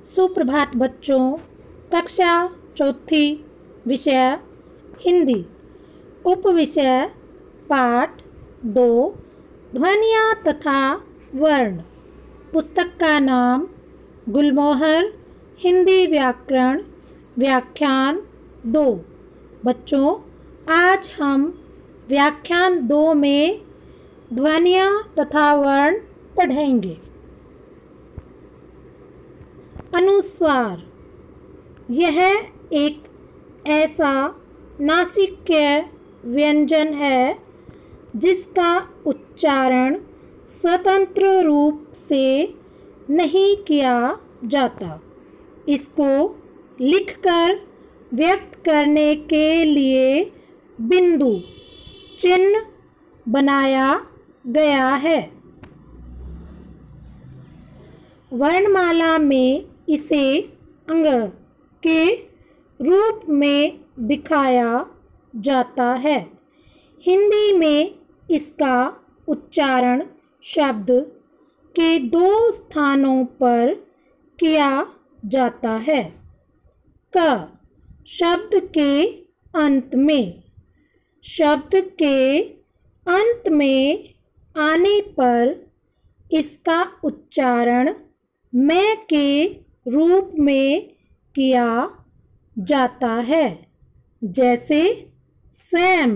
सुप्रभात बच्चों। कक्षा चौथी, विषय हिंदी, उपविषय पाठ 2, ध्वनियाँ तथा वर्ण। पुस्तक का नाम गुलमोहर हिंदी व्याकरण व्याख्यान 2। बच्चों, आज हम व्याख्यान 2 में ध्वनियाँ तथा वर्ण पढ़ेंगे। अनुस्वार यह एक ऐसा नासिक्य व्यंजन है जिसका उच्चारण स्वतंत्र रूप से नहीं किया जाता। इसको लिखकर व्यक्त करने के लिए बिंदु चिन्ह बनाया गया है। वर्णमाला में इसे अंग के रूप में दिखाया जाता है। हिंदी में इसका उच्चारण शब्द के 2 स्थानों पर किया जाता है। क शब्द के अंत में। शब्द के अंत में आने पर इसका उच्चारण मैं के रूप में किया जाता है, जैसे स्वयं।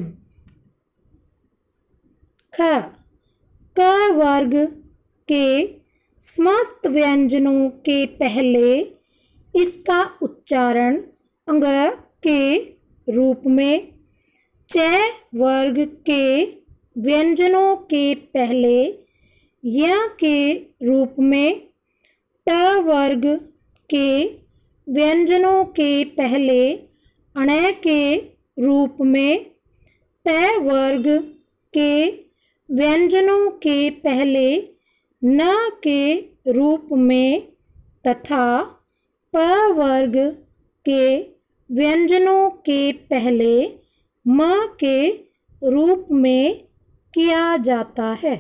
ख क वर्ग के समस्त व्यंजनों के पहले इसका उच्चारण अंग के रूप में, च वर्ग के व्यंजनों के पहले य के रूप में, ट वर्ग के व्यंजनों के पहले अण के रूप में, त वर्ग के व्यंजनों के पहले न के रूप में तथा प वर्ग के व्यंजनों के पहले म के रूप में किया जाता है।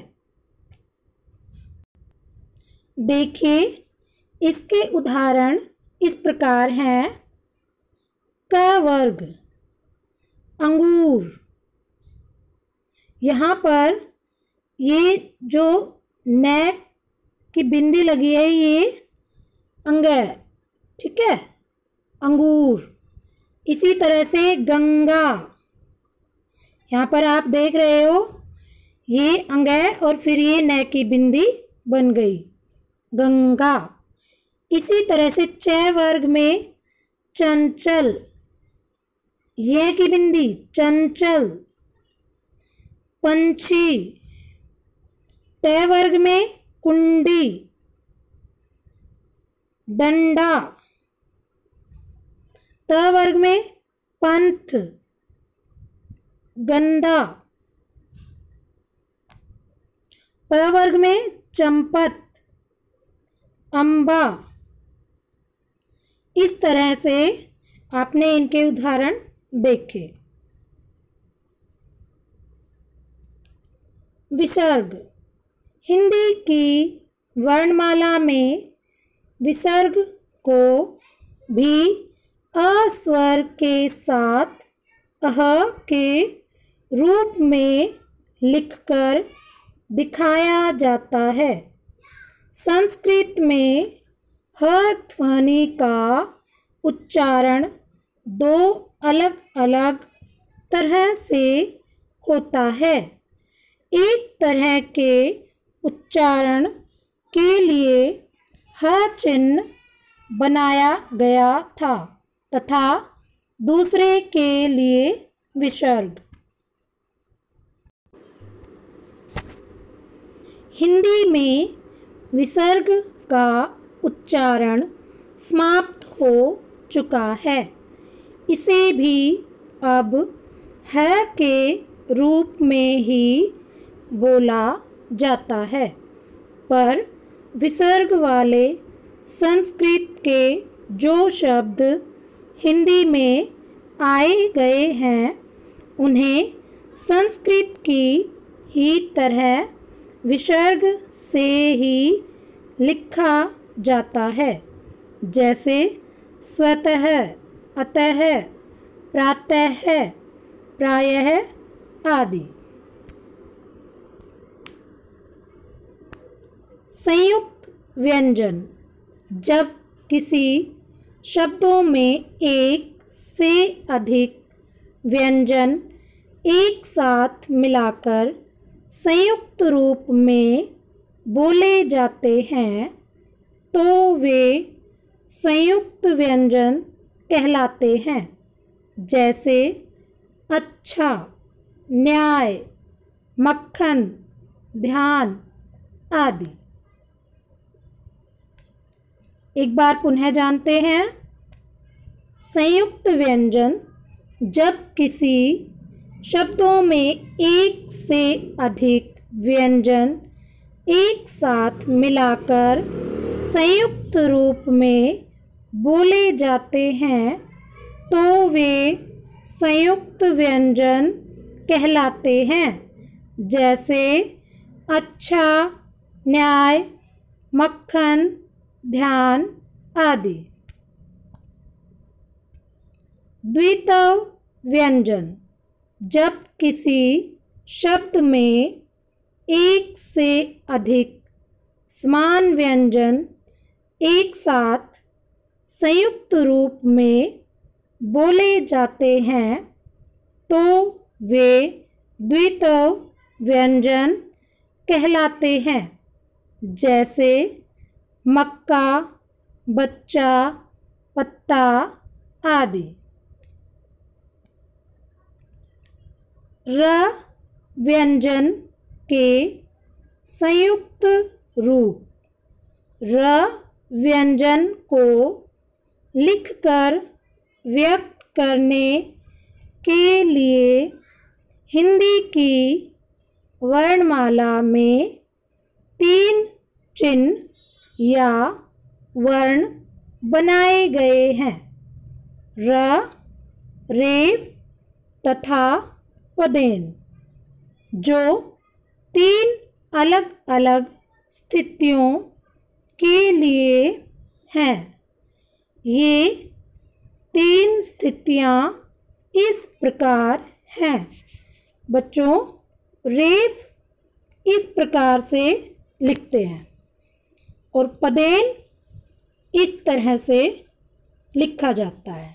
देखिए, इसके उदाहरण इस प्रकार हैं। क वर्ग अंगूर। यहाँ पर ये जो न की बिंदी लगी है ये अंग है, ठीक है, अंगूर। इसी तरह से गंगा, यहाँ पर आप देख रहे हो ये अंग है और फिर ये न की बिंदी बन गई, गंगा। इसी तरह से च वर्ग में चंचल, ये की बिंदी चंचल, पंछी। ट वर्ग में कुंडी, डंडा। त वर्ग में पंथ, गंदा। प वर्ग में चंपत, अम्बा। इस तरह से आपने इनके उदाहरण देखे। विसर्ग हिंदी की वर्णमाला में विसर्ग को भी अ स्वर के साथ अह के रूप में लिखकर दिखाया जाता है। संस्कृत में ह ध्वनि का उच्चारण 2 अलग अलग तरह से होता है। एक तरह के उच्चारण के लिए ह चिन्ह बनाया गया था तथा दूसरे के लिए विसर्ग। हिंदी में विसर्ग का उच्चारण समाप्त हो चुका है। इसे भी अब है के रूप में ही बोला जाता है, पर विसर्ग वाले संस्कृत के जो शब्द हिंदी में आए गए हैं उन्हें संस्कृत की ही तरह विसर्ग से ही लिखा जाता है। जैसे स्वतः, अतः, प्रातः, प्रायः आदि। संयुक्त व्यंजन, जब किसी शब्दों में एक से अधिक व्यंजन एक साथ मिलाकर संयुक्त रूप में बोले जाते हैं तो वे संयुक्त व्यंजन कहलाते हैं। जैसे अच्छा, न्याय, मक्खन, ध्यान आदि। एक बार पुनः जानते हैं। संयुक्त व्यंजन, जब किसी शब्दों में एक से अधिक व्यंजन एक साथ मिलाकर संयुक्त रूप में बोले जाते हैं तो वे संयुक्त व्यंजन कहलाते हैं। जैसे अच्छा, न्याय, मक्खन, ध्यान आदि। द्वित्व व्यंजन, जब किसी शब्द में एक से अधिक समान व्यंजन एक साथ संयुक्त रूप में बोले जाते हैं तो वे द्वित्व व्यंजन कहलाते हैं। जैसे मक्का, बच्चा, पत्ता आदि। र व्यंजन के संयुक्त रूप, र व्यंजन को लिखकर व्यक्त करने के लिए हिंदी की वर्णमाला में 3 चिन्ह या वर्ण बनाए गए हैं। र, रेफ तथा पदेन, जो 3 अलग अलग स्थितियों के लिए हैं। ये 3 स्थितियाँ इस प्रकार हैं। बच्चों, रेफ इस प्रकार से लिखते हैं और पदेन इस तरह से लिखा जाता है।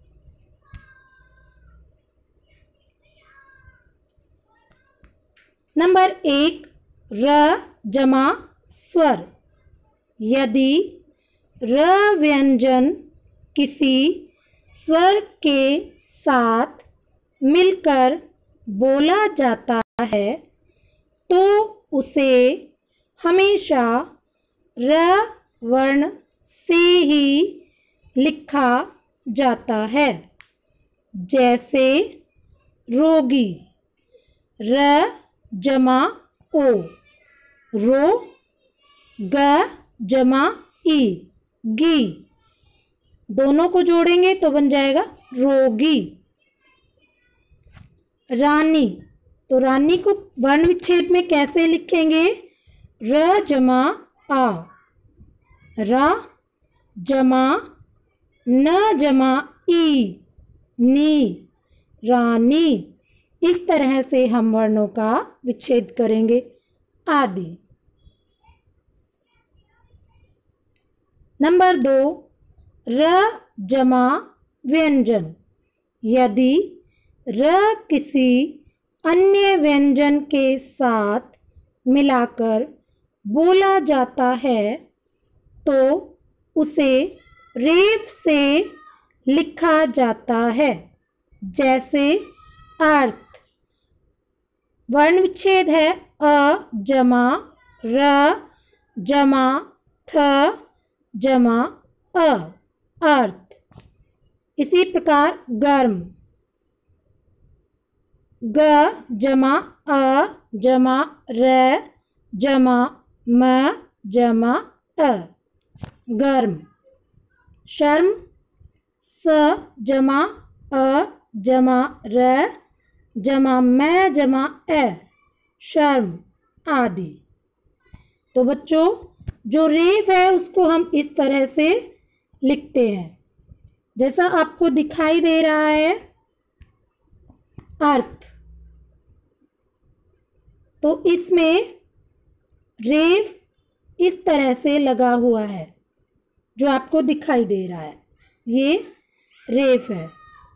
नंबर 1, र जमा स्वर। यदि र व्यंजन किसी स्वर के साथ मिलकर बोला जाता है तो उसे हमेशा र वर्ण से ही लिखा जाता है। जैसे रोगी, र जमा ओ, रो, ग जमा ई, गी। दोनों को जोड़ेंगे तो बन जाएगा रोगी। रानी, तो रानी को वर्ण विच्छेद में कैसे लिखेंगे? र जमा आ, रा जमा न जमा ई, नी, रानी। इस तरह से हम वर्णों का विच्छेद करेंगे आदि। नंबर 2, र जमा व्यंजन। यदि र किसी अन्य व्यंजन के साथ मिलाकर बोला जाता है तो उसे रेफ से लिखा जाता है। जैसे अर्थ, वर्ण विच्छेद है अ जमा र जमा थ जमा अ, अर्थ। इसी प्रकार गर्म, ग जमा अ जमा र जमा म जमा अ, गर्म। शर्म, स जमा अ जमा र जमा मैं जमा ए, शर्म आदि। तो बच्चों, जो रेफ है उसको हम इस तरह से लिखते हैं। जैसा आपको दिखाई दे रहा है अर्थ, तो इसमें रेफ इस तरह से लगा हुआ है जो आपको दिखाई दे रहा है, ये रेफ है।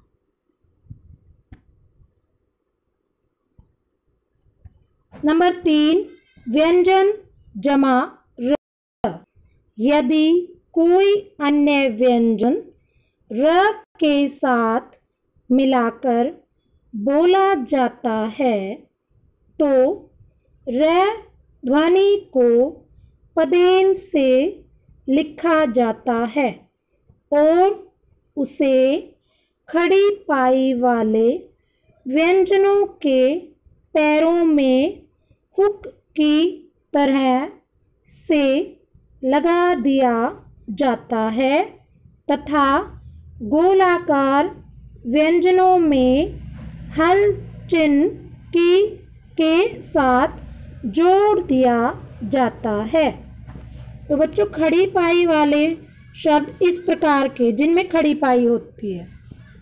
नंबर 3, व्यंजन जमा र। यदि कोई अन्य व्यंजन र के साथ मिलाकर बोला जाता है तो र ध्वनि को पदेन से लिखा जाता है और उसे खड़ी पाई वाले व्यंजनों के पैरों में हुक की तरह से लगा दिया जाता है तथा गोलाकार व्यंजनों में हल चिन्ह की के साथ जोड़ दिया जाता है। तो बच्चों, खड़ी पाई वाले शब्द इस प्रकार के जिनमें खड़ी पाई होती है,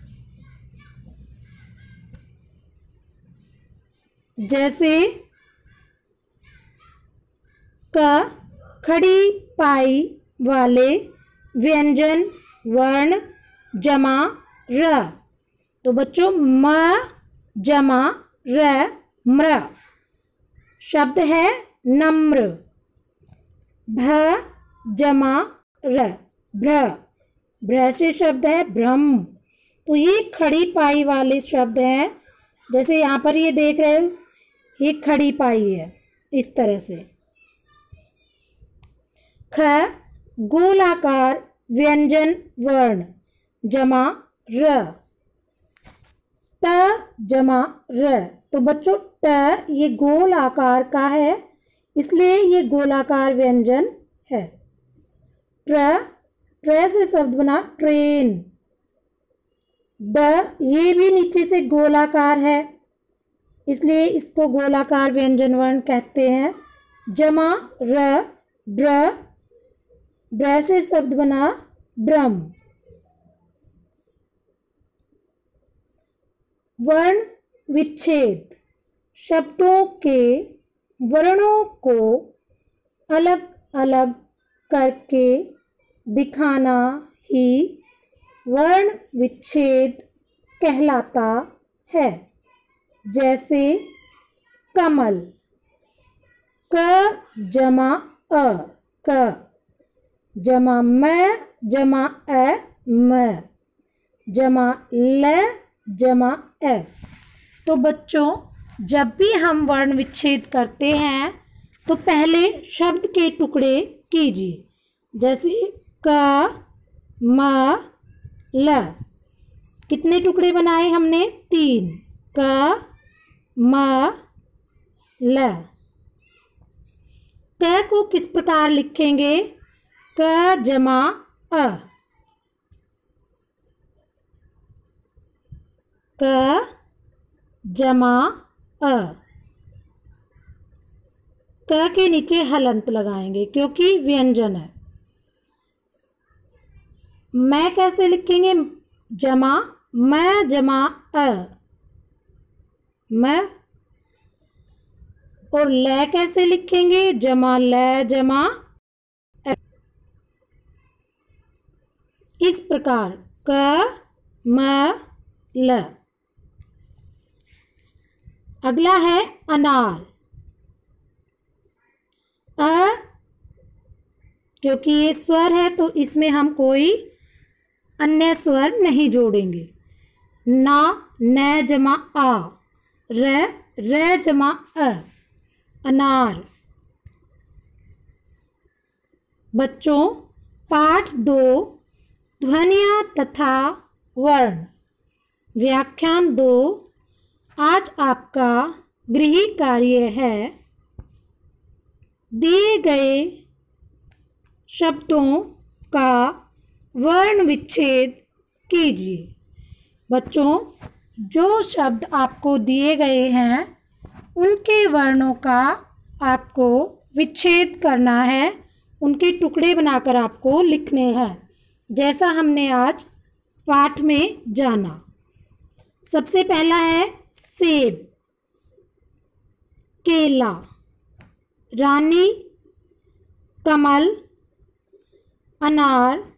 जैसे क, खड़ी पाई वाले व्यंजन वर्ण जमा र। तो बच्चों, म जमा र म्र शब्द है नम्र। भ जमा र भ्र, भ्र से शब्द है ब्रह्म। तो ये खड़ी पाई वाले शब्द हैं। जैसे यहाँ पर ये देख रहे हो, ये खड़ी पाई है इस तरह से। ख, गोलाकार व्यंजन वर्ण जमा र। ट जमा र। तो बच्चों, ट ये गोल आकार का है, इसलिए ये गोलाकार व्यंजन है। ट्र, ट्र से शब्द बना ट्रेन। ड, ये भी नीचे से गोलाकार है, इसलिए इसको गोलाकार व्यंजन वर्ण कहते हैं। जमा र, ड्र, ड्र से शब्द बना ब्रह्म। वर्ण विच्छेद, शब्दों के वर्णों को अलग अलग करके दिखाना ही वर्ण विच्छेद कहलाता है। जैसे कमल, क जमा अ, क जमा म जमा अ म जमा ल जमा ए। तो बच्चों, जब भी हम वर्ण विच्छेद करते हैं तो पहले शब्द के टुकड़े कीजिए। जैसे क म ल, कितने टुकड़े बनाए हमने? 3। क म ल। क को किस प्रकार लिखेंगे? क जमा अ, क जमा अ। क के नीचे हलंत लगाएंगे क्योंकि व्यंजन है। मैं कैसे लिखेंगे? जमा मैं जमा अ, मैं। और ल कैसे लिखेंगे? जमा ल जमा अ। इस प्रकार क म ल। अगला है अनार। अ, क्योंकि ये स्वर है तो इसमें हम कोई अन्य स्वर नहीं जोड़ेंगे। ना, न जमा आ, र जमा अ, अनार। बच्चों, पाठ 2, ध्वनियाँ तथा वर्ण, व्याख्यान 2। आज आपका गृह कार्य है दिए गए शब्दों का वर्ण विच्छेद कीजिए। बच्चों, जो शब्द आपको दिए गए हैं उनके वर्णों का आपको विच्छेद करना है, उनके टुकड़े बनाकर आपको लिखने हैं। जैसा हमने आज पाठ में जाना। सबसे पहला है सेब, केला, रानी, कमल, अनार,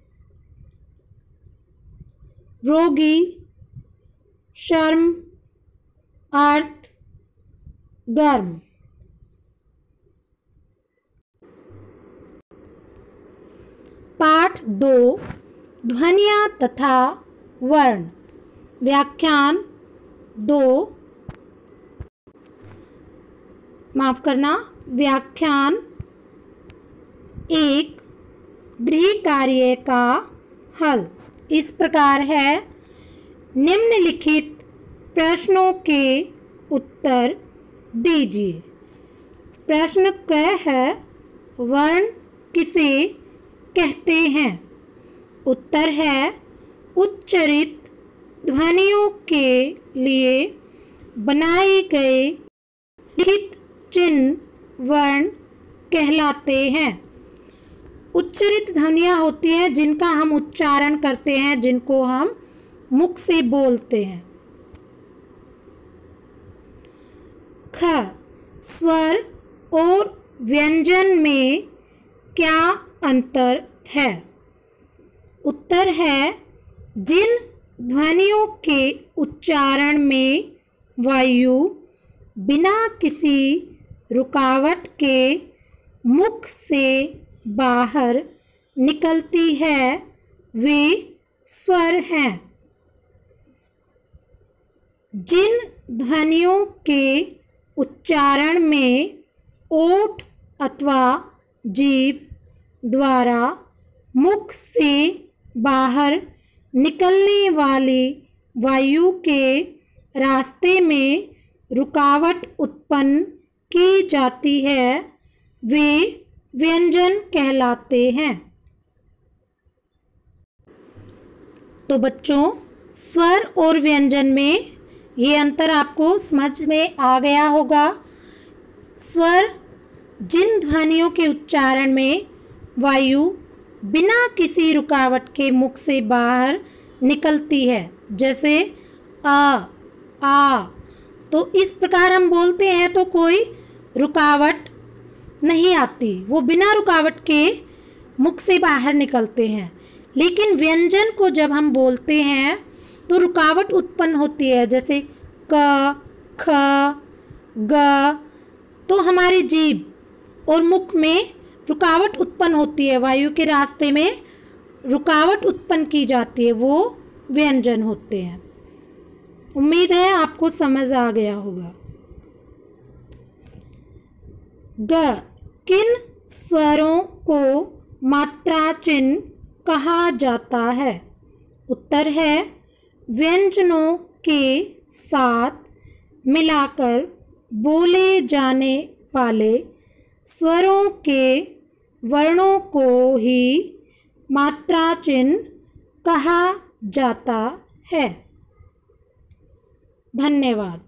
रोगी, शर्म, अर्थ, गर्म। पाठ 2, ध्वनियाँ तथा वर्ण। व्याख्यान 2, माफ करना, व्याख्यान 1, गृह कार्य का हल इस प्रकार है। निम्नलिखित प्रश्नों के उत्तर दीजिए। प्रश्न क है, वर्ण किसे कहते हैं? उत्तर है, उच्चारित ध्वनियों के लिए बनाए गए लिखित चिन्ह वर्ण कहलाते हैं। उच्चारित ध्वनियाँ होती हैं जिनका हम उच्चारण करते हैं, जिनको हम मुख से बोलते हैं। ख, स्वर और व्यंजन में क्या अंतर है? उत्तर है, जिन ध्वनियों के उच्चारण में वायु बिना किसी रुकावट के मुख से बाहर निकलती है, वे स्वर हैं। जिन ध्वनियों के उच्चारण में ओठ अथवा जीभ द्वारा मुख से बाहर निकलने वाली वायु के रास्ते में रुकावट उत्पन्न की जाती है, वे व्यंजन कहलाते हैं। तो बच्चों, स्वर और व्यंजन में ये अंतर आपको समझ में आ गया होगा। स्वर जिन ध्वनियों के उच्चारण में वायु बिना किसी रुकावट के मुख से बाहर निकलती है, जैसे आ, तो इस प्रकार हम बोलते हैं तो कोई रुकावट नहीं आती, वो बिना रुकावट के मुख से बाहर निकलते हैं। लेकिन व्यंजन को जब हम बोलते हैं तो रुकावट उत्पन्न होती है, जैसे क, ख, ग, तो हमारी जीभ और मुख में रुकावट उत्पन्न होती है, वायु के रास्ते में रुकावट उत्पन्न की जाती है, वो व्यंजन होते हैं। उम्मीद है आपको समझ आ गया होगा। ग, किन स्वरों को मात्रा चिन्ह कहा जाता है? उत्तर है, व्यंजनों के साथ मिलाकर बोले जाने वाले स्वरों के वर्णों को ही मात्रा चिन्ह कहा जाता है। धन्यवाद।